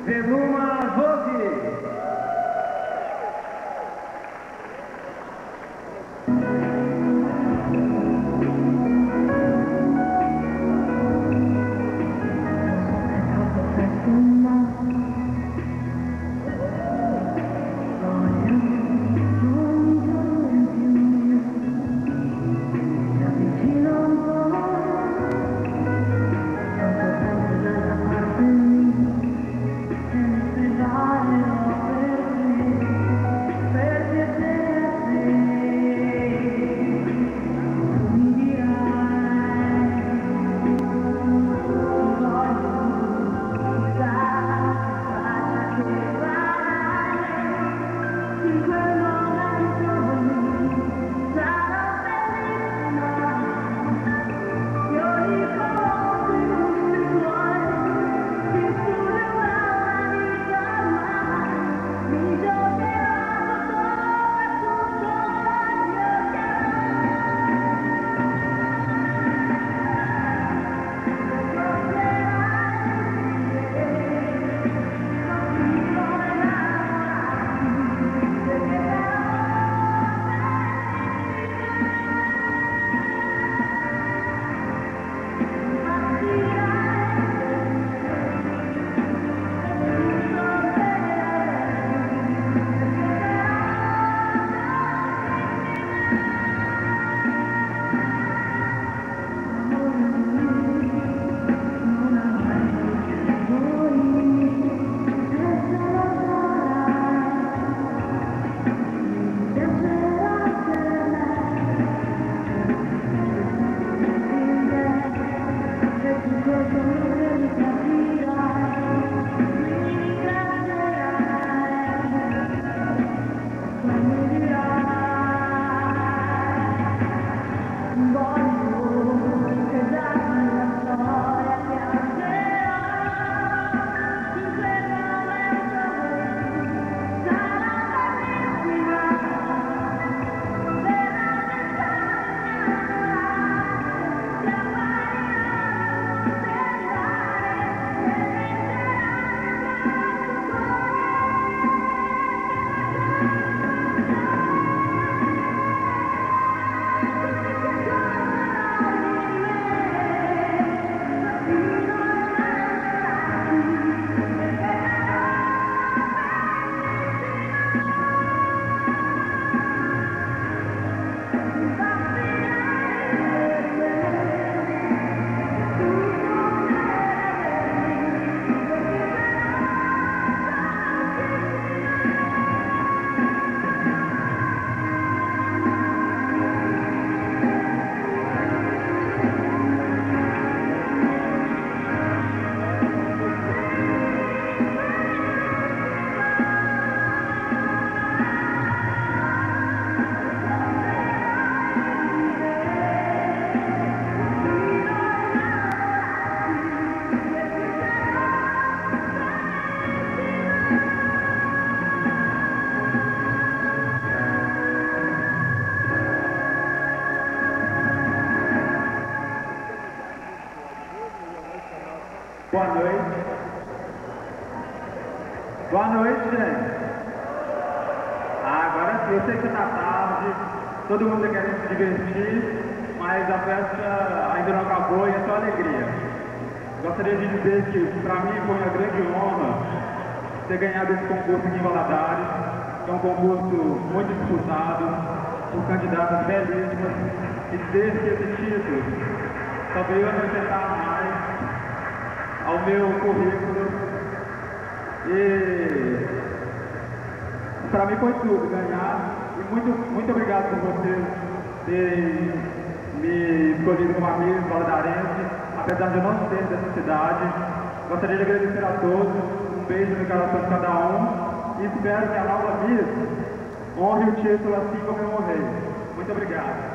Veluma Vogue. Boa noite. Boa noite, gente. Agora sim, eu sei que tá tarde, todo mundo quer se divertir, mas a festa ainda não acabou e é só alegria. Gostaria de dizer que para mim foi uma grande honra ter ganhado esse concurso aqui em Valadares, que é um concurso muito disputado, por candidatas belíssimas, e dizer que esse título só veio acrescentar mais ao meu currículo, e para mim foi tudo, ganhar, e muito obrigado por vocês terem me escolhido como amigo valadarense, apesar de eu não ser dessa cidade. Gostaria de agradecer a todos, um beijo no coração de cada um, e espero que a nova Miss honre o título assim como eu honrei. Muito obrigado.